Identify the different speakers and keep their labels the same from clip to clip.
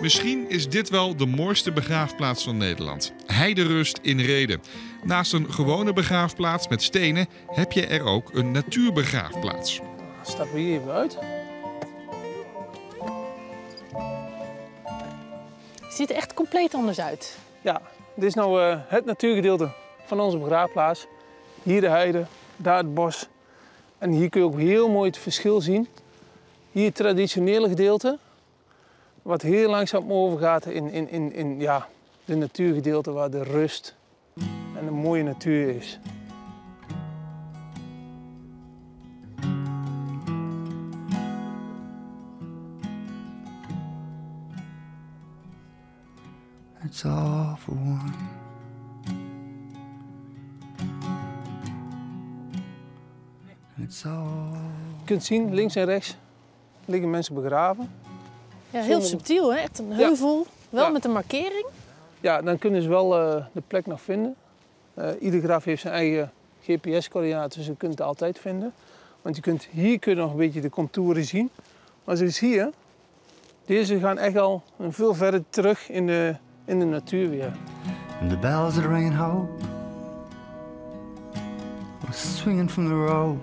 Speaker 1: Misschien is dit wel de mooiste begraafplaats van Nederland. Heiderust in Rheden. Naast een gewone begraafplaats met stenen heb je er ook een natuurbegraafplaats.
Speaker 2: Stappen we hier even uit.
Speaker 3: Het ziet er echt compleet anders uit.
Speaker 2: Ja, dit is nou het natuurgedeelte van onze begraafplaats. Hier de heide, daar het bos. En hier kun je ook heel mooi het verschil zien. Hier het traditionele gedeelte, wat heel langzaam overgaat in ja, de natuurgedeelte waar de rust en de mooie natuur is.
Speaker 4: It's all for one. It's all...
Speaker 2: Je kunt zien, links en rechts liggen mensen begraven.
Speaker 3: Ja, heel subtiel, hè? Echt een heuvel, wel
Speaker 2: Ja.
Speaker 3: met een markering.
Speaker 2: Ja, dan kunnen ze wel de plek nog vinden. Ieder graf heeft zijn eigen GPS-coördinaten, dus je kunt het altijd vinden. Want hier kun je nog een beetje de contouren zien. Maar zoals hier, deze gaan echt al veel verder terug in de natuur weer.
Speaker 4: And the bells that ring hope were swinging from the rope.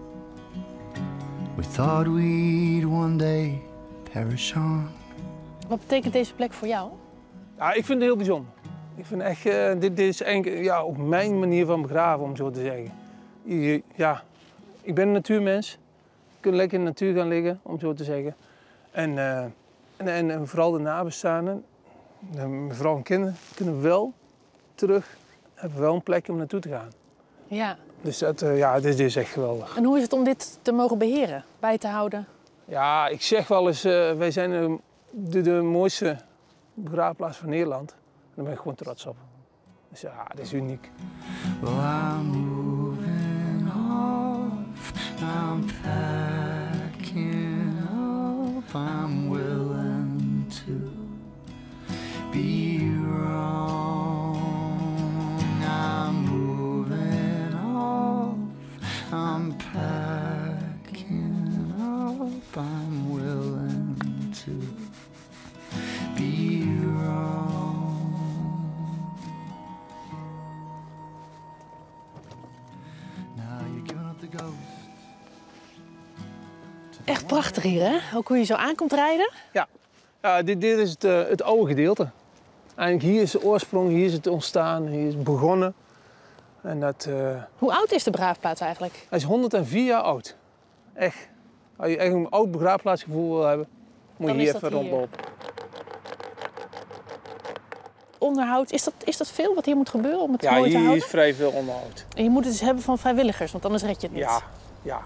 Speaker 4: We thought we'd one day perish on.
Speaker 3: Wat betekent deze plek voor jou?
Speaker 2: Ja, ik vind het heel bijzonder. Ik vind echt, dit is eigenlijk ja, ook mijn manier van begraven, om zo te zeggen. Ja, ik ben een natuurmens. Ik kan lekker in de natuur gaan liggen, om zo te zeggen. En vooral de nabestaanden, mijn vrouw en kinderen, kunnen wel terug, hebben wel een plek om naartoe te gaan.
Speaker 3: Ja.
Speaker 2: Dus dit is echt geweldig.
Speaker 3: En hoe is het om dit te mogen beheren, bij te houden?
Speaker 2: Ja, ik zeg wel eens, wij zijn de mooiste begraafplaats van Nederland. Daar ben ik gewoon trots op. Dus ja, dat is uniek.
Speaker 4: Well, I'm moving off, I'm packing up, I'm willing to be wrong. I'm moving off, I'm packing up, I'm willing to be wrong. Now you're giving up the ghost.
Speaker 3: Echt prachtig hier, hè? Ook hoe je zo aankomt rijden.
Speaker 2: Ja, dit is het oude gedeelte. Eigenlijk hier is de oorsprong, hier is het ontstaan, hier is het begonnen. En dat,
Speaker 3: Hoe oud is de begraafplaats eigenlijk?
Speaker 2: hij is 104 jaar oud. Echt. Als je echt een oud begraafplaatsgevoel wil hebben, moet je
Speaker 3: Dan
Speaker 2: hier
Speaker 3: is dat
Speaker 2: even
Speaker 3: hier.
Speaker 2: rondlopen.
Speaker 3: Onderhoud, is dat veel wat hier moet gebeuren om het
Speaker 2: Ja,
Speaker 3: mooi te
Speaker 2: hier
Speaker 3: houden?
Speaker 2: is vrij veel onderhoud.
Speaker 3: En je moet het dus hebben van vrijwilligers, want anders red je het niet.
Speaker 2: Ja.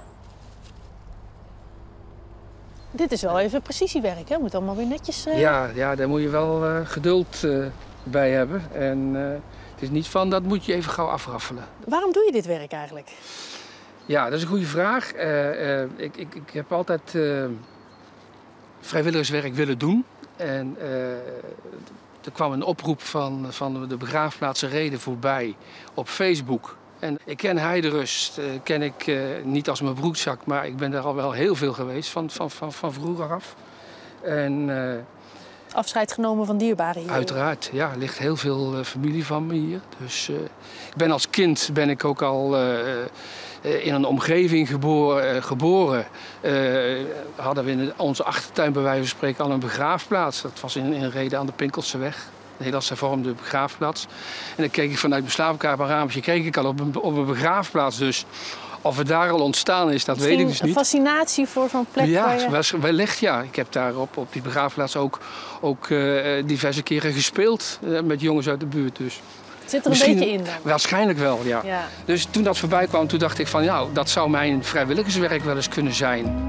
Speaker 3: Dit is wel even precisiewerk, hè? Moet allemaal weer netjes...
Speaker 5: Ja, daar moet je wel geduld bij hebben. En het is niet van, dat moet je even gauw afraffelen.
Speaker 3: Waarom doe je dit werk eigenlijk?
Speaker 5: Ja, dat is een goede vraag. Ik heb altijd vrijwilligerswerk willen doen. En er kwam een oproep van de begraafplaats Rheden voorbij op Facebook. En ik ken Heiderust, ken ik niet als mijn broekzak, maar ik ben daar al wel heel veel geweest van vroeger af. En,
Speaker 3: Afscheid genomen van dierbaren hier.
Speaker 5: uiteraard, ja, er ligt heel veel familie van me hier. Dus ik ben als kind ook al in een omgeving geboren. Hadden we in onze achtertuin bij wijze van spreken al een begraafplaats. Dat was in Rheden aan de Pinkelseweg. Een Nederlands hervormde begraafplaats. En dan keek ik vanuit mijn slaapkamerraampje keek ik al op een begraafplaats. Dus of het daar al ontstaan is, dat weet ik dus
Speaker 3: Een
Speaker 5: niet.
Speaker 3: fascinatie voor zo'n plek waar je...
Speaker 5: Ja, wellicht ja. Ik heb daar op die begraafplaats ook diverse keren gespeeld met jongens uit de buurt. Dus.
Speaker 3: Zit er een beetje in dan?
Speaker 5: Waarschijnlijk wel, ja.
Speaker 3: Ja.
Speaker 5: Dus toen dat voorbij kwam, toen dacht ik van ja, dat zou mijn vrijwilligerswerk wel eens kunnen zijn.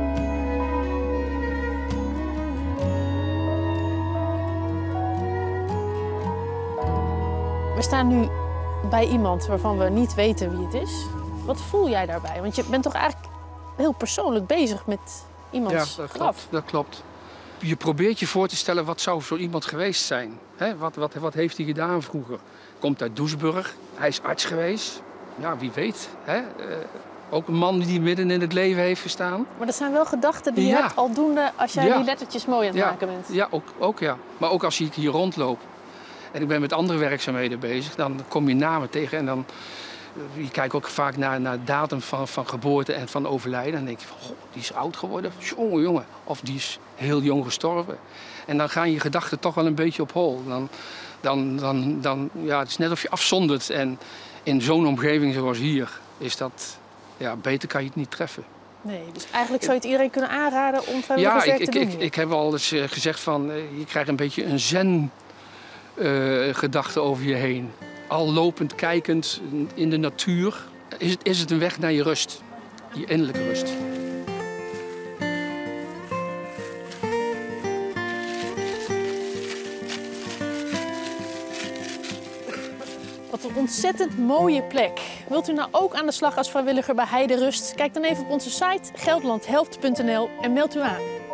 Speaker 3: We staan nu bij iemand waarvan we niet weten wie het is. Wat voel jij daarbij? Want je bent toch eigenlijk heel persoonlijk bezig met iemands
Speaker 5: Ja,
Speaker 3: graf.
Speaker 5: dat klopt. Je probeert je voor te stellen, wat zou zo iemand geweest zijn? Hè? Wat heeft hij gedaan vroeger? Komt uit Doesburg, hij is arts geweest. Ja, wie weet. Hè? Ook een man die midden in het leven heeft gestaan.
Speaker 3: Maar dat zijn wel gedachten die je
Speaker 5: Ja.
Speaker 3: hebt aldoende als jij
Speaker 5: Ja.
Speaker 3: die lettertjes mooi aan het maken bent.
Speaker 5: Ja, ook ja. Maar ook als ik hier rondloop en ik ben met andere werkzaamheden bezig, dan kom je namen tegen en dan... Je kijkt ook vaak naar datum van geboorte en van overlijden. En dan denk je van, goh, die is oud geworden. Jongen. Of die is heel jong gestorven. En dan gaan je gedachten toch wel een beetje op hol. Ja, het is net of je afzondert. En in zo'n omgeving zoals hier is dat... Ja, beter kan je het niet treffen.
Speaker 3: Nee, dus eigenlijk zou je het iedereen kunnen aanraden om vrijwilligerswerk te doen.
Speaker 5: Ik heb al eens gezegd van, je krijgt een beetje een zen gedachte over je heen. Al lopend, kijkend in de natuur, is het een weg naar je rust. Je innerlijke rust.
Speaker 3: Wat een ontzettend mooie plek. Wilt u nou ook aan de slag als vrijwilliger bij Heiderust? Kijk dan even op onze site gelderlandhelpt.nl en meld u aan.